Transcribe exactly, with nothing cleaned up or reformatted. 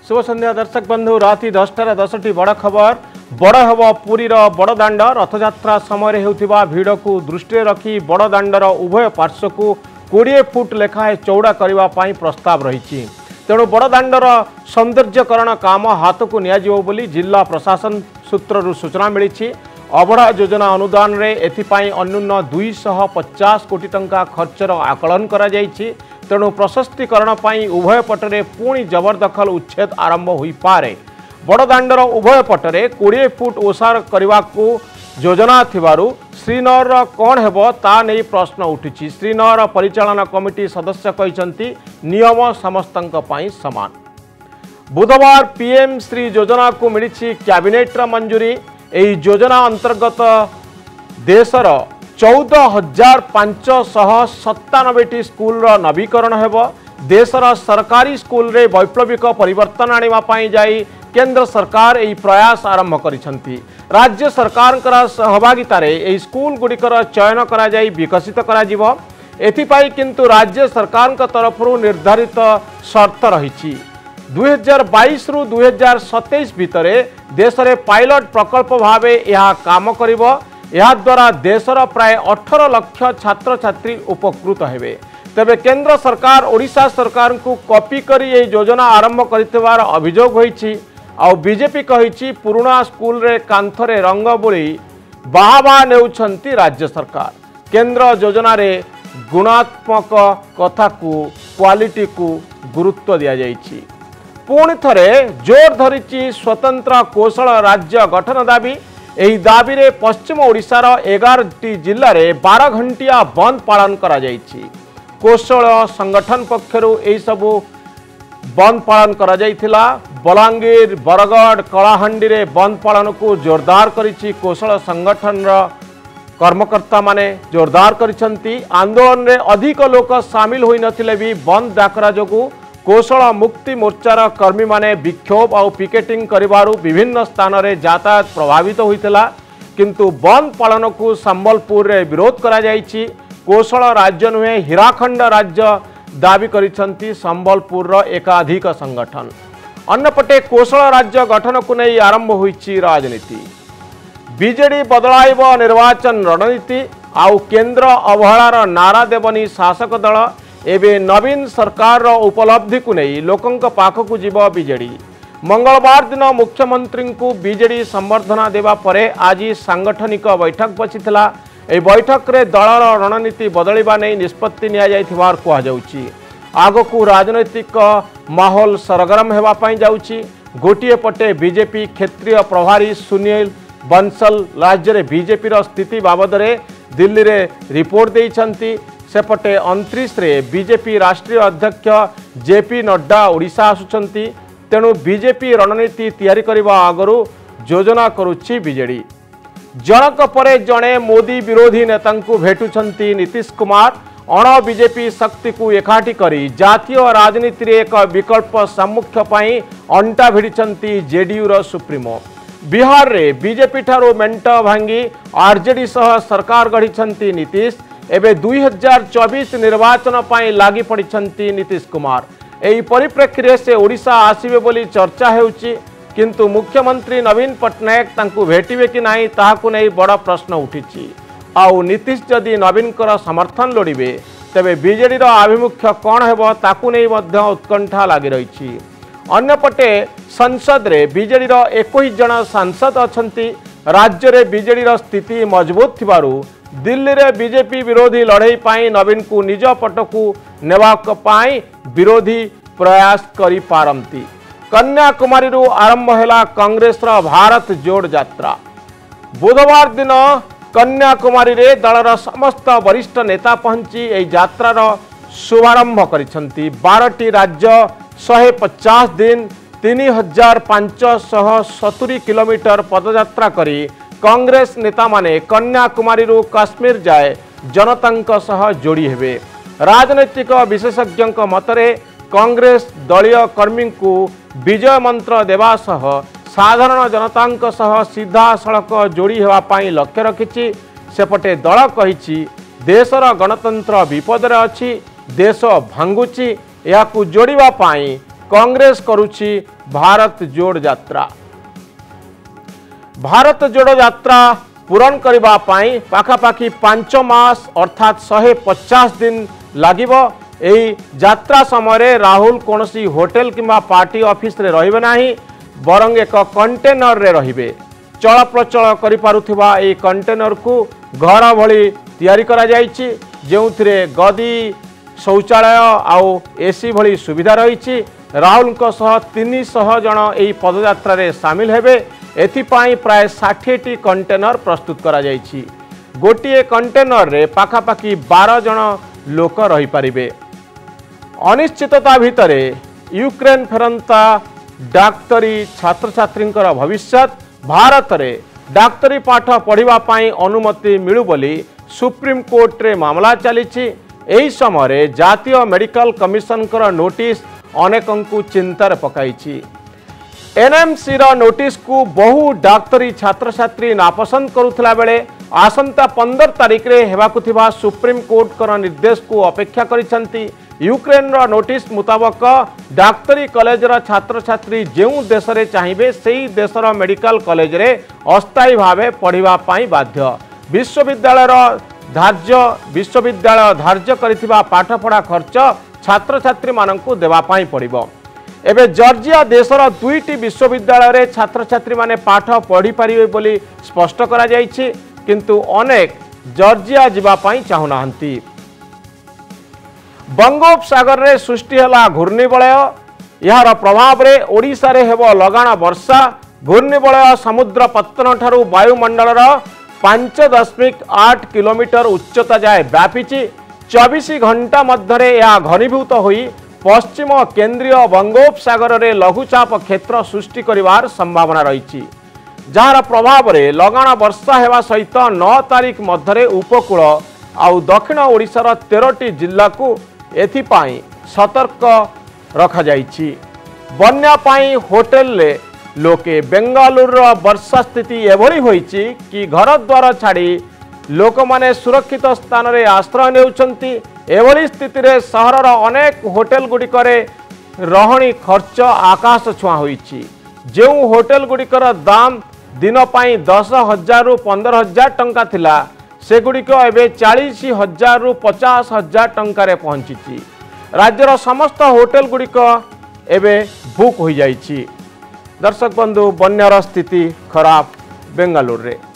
शुभ संध्या दर्शक बंधु राति दसटार दसटी बड़ खबर बड़ हम पुरीर बड़दाण्ड रथयात्रा समय होता भिड़ को दृष्टि रखी बड़दाण्डर उभय पार्श्व को कोड़े फुट लेखाएं चौड़ा करने प्रस्ताव रही तेणु बड़दाण्डर सौंदर्यकरण काम हाथ को नि जिला प्रशासन सूत्रु सूचना मिली अबड़ा योजना अनुदान रे एथिपाई अन्यून दुईश पचास कोटी टंका खर्चर आकलन करा जायछि तेणु प्रशस्तीकरण पाई उभय पटरे पुणी जबरदखल उच्छेद आरंभ होई पारे बड़दाण्डर उभय पटरे बीस फुट ओसार करने को योजना थिबारु श्रीनगर कौन हेबो ता नहीं प्रश्न उठिछि। श्रीनगर परिचालना कमिटी सदस्य कहिसंती नियम समस्तंक पाई समान। बुधवार पीएम श्री योजना को मिली कैबिनेट मंजूरी। एही योजना अंतर्गत देशर चौदह हजार पांचशह सत्तानबे स्कूल नवीकरण हेबो। देशर सरकारी स्कूल रे वैप्लविक परिवर्तन आनिबा पाई जाई केंद्र सरकार एही प्रयास आरंभ करिसंती। राज्य सरकार सहभागितार एही स्कूल गुड़िकर चयन करा जाई विकसित करा जिवो। एथिपाई किंतु राज्य सरकार तरफ निर्धारित शर्त रही दुई हजार बाईस रु दुई हजार सतैश भितर देश में पायलट प्रकल्प भावे यह काम करिवो। यह द्वारा देशर प्राय अठारह लक्ष छात्र छात्री उपकृत हेबे। तेबे केंद्र सरकार ओडिशा सरकार को कॉपी करी ये योजना आरंभ करितवार अभियोग होईछि। आउ बीजेपी कहिछि पुराना स्कूल रे कांथरे रंग बोली बाहा नेउछंती राज्य सरकार। केंद्र योजना रे गुणात्मक कथा को क्वालिटी को गुरुत्व दिया जाइछि। पुणी थरे जोर धरिछि स्वतंत्र कौशल राज्य गठन दाबी। एही दाबी रे पश्चिम ओडिशार एगार टी जिल्ला रे बारह घंटिया बंद पालन करा जाइछि। कौशल संगठन पक्षरु एही सबु बंद पालन करा जाइथिला। बलांगीर बरगढ़ कलाहांडी रे बंद पालन को जोरदार करिछि कौशल संगठन रा कर्मकर्ता माने जोरदार करिसंती। आंदोलन रे अधिक लोक शामिल होई नथिले भी बंद डाकरा जोगु कौशल मुक्ति मोर्चार कर्मी माने विक्षोभ और पिकेटिंग करिबारु विभिन्न स्थान रे यातायात प्रभावित होइतला। किंतु बंद पालन को संबलपुर रे विरोध करा जाइछि। कौशल राज्य नुहे हीराखंड राज्य दाबी करिसंती संबलपुर रो एकाधिक संगठन। अन्यपटे कौशल राज्य गठन को नहीं आरंभ होइछि राजनीति। बीजेडी बदलाइब निर्वाचन रणनीति आउ केंद्र अवहेलार नारा देवनी शासक दल। एबे नवीन सरकार उपलब्धि को नहीं लोकंक पाखकु जीव बीजेडी। मंगलवार दिन मुख्यमंत्री को बीजेडी संबर्धना देवा परे आज सांगठनिक बैठक बसिथिला। ए बैठक रे दलर रणनीति बदलिबा नहीं निष्पत्ति निया जाइथिबार कुहा जाउछि। आगकु राजनैतिक माहौल सरगरम हेबा पाई जाउछि। गोटिए पटे बीजेपी क्षेत्रीय प्रभारी सुनील बंसल राज्य रे बीजेपी रो स्थिति बाबद रे दिल्ली रे रिपोर्ट देइछंती। सेपटे उनतीस रे बीजेपी राष्ट्रीय अध्यक्ष जेपी नड्डा ओडिशा आसुचंती। तेणु बीजेपी रणनीति तैयारी करबा आगरु योजना करुछि बीजेडी। जनक परे जणे मोदी विरोधी नेता को भेटुछंती नीतीश कुमार। अण बीजेपी शक्ति को एकाठी करी जातीय राजनीति रे एक विकल्प सम्मुख्य पाई अंटा भिड़िछंती जेडीयू रो सुप्रीमो। बिहार रे बीजेपी ठारो मेंट भांगी आरजेडी सह सरकार गढ़िछंती नीतीश। एबे दुई हजार चौबीस निर्वाचन पाई लागी पड़िछंती नीतीश कुमार। एही परिप्रेक्षी से ओडिशा आसीबे बोली चर्चा हेउची। किंतु मुख्यमंत्री नवीन पट्टनायक तांकु भेटिबे कि नाही ताहाकु नै बड़ प्रश्न उठिछि। आउ नीतीश जदि नवीन कर समर्थन लोड़िबे तेबे बीजेडी रो आभिमुख्य कौन हेबो ताकु नै मध्य उत्कंठा लागि रहिछि। अन्यपटे संसद रे बीजेडी रो इक्कीस जन सांसद अछंती। राज्य रे बीजेडी रो स्थिति मजबूत थिबारु दिल्ली रे बीजेपी विरोधी लड़ाई पाई नवीन को निज पटकू नेवाक पाई विरोधी प्रयास करी पारंती। कन्याकुमारी रु आरंभ हैला कांग्रेस रा भारत जोड़ यात्रा। बुधवार दिन कन्याकुमारी रे दलर समस्त वरिष्ठ नेता पहुंची एही यात्रार शुभारंभ करिसंती। बारह राज्य शहे पचास दिन तीन हजार पांचशह सतुरी किलोमीटर पदयात्रा करी कांग्रेस नेता माने कन्याकुमारी रु काश्मीर जाए जनतांक सह जोड़ी हेबे। राजनैतिक विशेषज्ञ मतरे कांग्रेस दलीय कर्मी को विजय मंत्र देवा सह साधारण जनतांक सह सीधा सड़क जोड़ी हेबा पाई लक्ष्य रखिछि। सेपटे दल कहिछि देशर गणतंत्र विपदरे अछि। देश भांगुछि। याकु जोड़िबा पाई कांग्रेस करुछि भारत जोड़ यात्रा। भारत जोड़ यात्रा पूरण करबा पाई पाखापाखि पांच मास अर्थात शहे पचास दिन लागिबो। एही यात्रा समय राहुल कोनसी होटेल किंबा पार्टी ऑफिस रे रहिबे नाही, बरंग एक कंटेनर रे रहिबे। चल प्रचल करि पारुथिबा एही कंटेनर को घर भली तैयारी करा जायछि, जेउथिरे गदी शौचालय आउ एसी भली सुविधा रही। राहुल सह तीन सौ जन एही पदयात्रा रे शामिल हेबे। एथिपाई प्राय षाठी टी कंटेनर प्रस्तुत करा जायछि। गोटिए कंटेनर रे पाखापाखि बारह जन लोक रही पारिबे। अनिश्चितता भितरे यूक्रेन फेरंता डाक्तरी छात्र छात्री भविष्य। भारत रे डाक्तरी पाठ पढ़िबा पाई अनुमति मिलू बोली सुप्रीम कोर्ट रे मामला चलीछि। एही समय जातीय मेडिकल कमिशन कर नोटिस अनेकंकु चिंतार पकाइछि। एनएमसी रो नोटिस को बहु डाक्तरी छात्र छात्री नापसंद करुथला बेले आसंता पंद्रह तारिख रे हेबाकु थिबा सुप्रीम कोर्ट कर निर्देश को अपेक्षा करिसंती। यूक्रेन रो नोटिस मुताबक डाक्तरी कॉलेज रो छात्र छात्री जेउ देश रे चाहिबे सेही देश रो मेडिकल कॉलेज रे अस्थायी भावे पढ़िबा पाई बाध्य। विश्वविद्यालय रो धार्य विश्वविद्यालय धार्य करिथिबा पाठपढ़ा खर्च छात्र छात्री माननकु देबा पाई पड़िबो। एबे जॉर्जिया देशर दुईटी विश्वविद्यालय रे छात्र छात्री माने पाठ पढ़ी पारिबे बोली स्पष्ट करा जायछि, किंतु अनेक जॉर्जिया जिबा पाई चाहुनाहंती। बंगोपसागर रे सृष्टि हला घूर्णिबलय। यार प्रभाव रे ओडिशा रे हेबो लगाण वर्षा। घूर्णिबलय समुद्र पत्तन ठारू वायुमंडल पांच दशमिक आठ किलोमीटर उच्चता जाए व्यापीची। चौबीस घंटा मध्य यह घनीभूत होई पश्चिम केंद्रीय बंगोपसागर रे लघुचाप क्षेत्र सृष्टि करिवार संभावना रही, जार प्रभाव रे लगाण वर्षा हेबा सहित नौ तारीख मध्य उपकूल आउ दक्षिण ओडिशार तेरह जिल्ला को एथिपाई सतर्क रखा जाइछि। बन्या पाई होटेल ले लोके बेंगालुर वर्षा स्थिति एभली होइछि कि घर द्वार छाड़ी लोक माने सुरक्षित स्थान रे आश्रय नेउछंती। एभली स्थिति रे सहरर अनेक होटेल गुड़िकरे रहणी खर्च आकाश छुआ होइछि। जेउ होटेल गुड़िकर दाम दिन पाई दस हजार रु पंद्रह हजार टंका थिला, से गुड़िक एबे चालीस हजार रु पचास हजार टंका रे पहुंची। राज्यर समस्त होटेल गुड़िक एबे बुक हो जाइछि। दर्शक बंधु, बन्यार स्थिति खराब बेंगालुर रे।